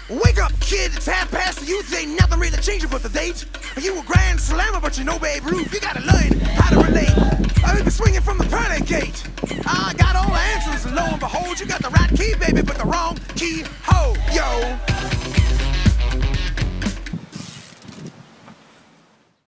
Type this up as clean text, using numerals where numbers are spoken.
Wake up, kid, it's half past the youth. Ain't nothing really changing but the date. You a grand slammer, but you know Babe Ruth. You gotta learn how to relate. I've been swinging from the pearly gate. I got all the answers, and lo and behold, you got the right key, baby, but the wrong key. Ho, yo.